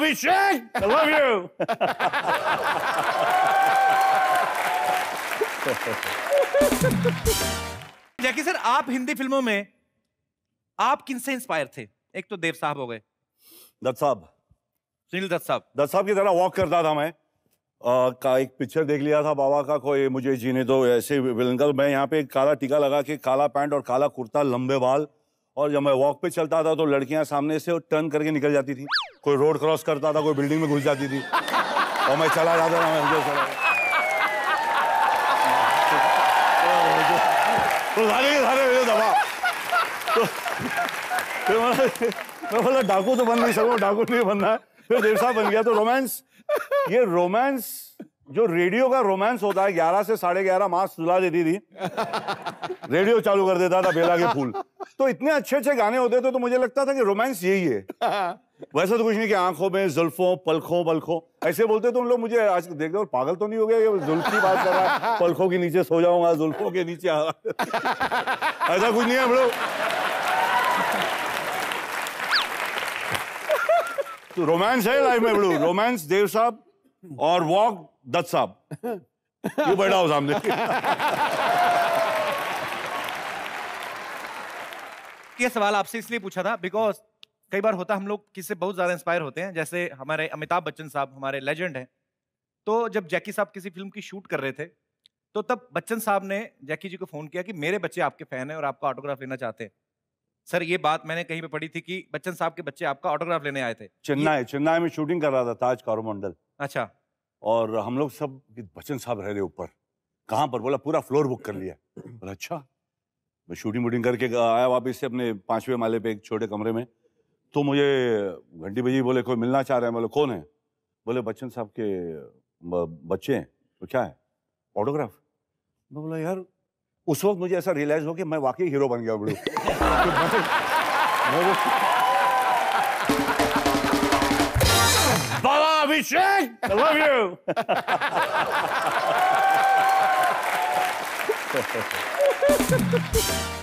Abhishek, I love you. Jackie sir, आप हिंदी फिल्मों में आप किनसे इंस्पायर थे? एक तो देव साहब हो गए, दत्त साहब, सुनील दत्त साहब। दत्त साहब की तरह वॉक करता था मैं। का एक पिक्चर देख लिया था बाबा का, कोई मुझे जीने दो, ऐसे विलन का। मैं यहाँ पे काला टीका लगा के, काला पैंट और काला कुर्ता, लंबे बाल, और जब मैं वॉक पे चलता था तो लड़कियां सामने से टर्न करके निकल जाती थी। कोई रोड क्रॉस करता था, कोई बिल्डिंग में घुस जाती थी, और मैं चला जाता था। मैं बोला डाकू तो बन नहीं सकूं, डाकू नहीं बनना है। फिर देव साहब बन गया। तो रोमांस, ये रोमांस जो रेडियो का रोमांस होता है, 11 से 11:30 माँ सुला देती थी, रेडियो चालू कर देता था बेला के फूल। तो इतने अच्छे अच्छे गाने होते थे, तो मुझे लगता था कि रोमांस यही है। वैसे तो कुछ नहीं कि आंखों में जुल्फों, पलकों बलखों ऐसे बोलते, तो उन लोग मुझे आज देखते और पागल तो नहीं हो गया, ये जुल्फ की बात कर रहा है, पलकों के नीचे सो जाऊंगा, जुल्फों के नीचे ऐसा कुछ नहीं है हम लोग। तो रोमांस है लाइफ में बड़ू, रोमांस देव साहब और वॉक दत्त साहब। ये बैठा हो सामने। ये सवाल आपसे इसलिए पूछा था बिकॉज कई बार होता हम लोग किससे बहुत ज्यादा इंस्पायर होते हैं, जैसे हमारे अमिताभ बच्चन साहब हमारे लेजेंड हैं। तो जब जैकी साहब किसी फिल्म की शूट कर रहे थे, तो तब बच्चन साहब ने जैकी जी को फोन किया कि मेरे बच्चे आपके फैन हैं और आपका ऑटोग्राफ लेना चाहते हैं। सर, ये बात मैंने कहीं पे पढ़ी थी कि बच्चन साहब के बच्चे आपका ऑटोग्राफ लेने आए थे। चेन्नई में शूटिंग कर रहा था, ताज कोरोमंडल। अच्छा। और हम लोग सब, बच्चन साहब रह रहे ऊपर। कहाँ पर? बोला पूरा फ्लोर बुक कर लिया। बोला अच्छा। मैं शूटिंग वूटिंग करके आया वापस से अपने 5वें माले पे एक छोटे कमरे में। तो मुझे घंटी बजी, बोले कोई मिलना चाह रहे हैं। बोले कौन है? बोले बच्चन साहब के बच्चे हैं। तो क्या है? ऑटोग्राफ। मैं बोला यार, उस वक्त मुझे ऐसा रियलाइज हो कि मैं वाकई हीरो बन गया बड़ू। बाबा अभिषेक, I love you.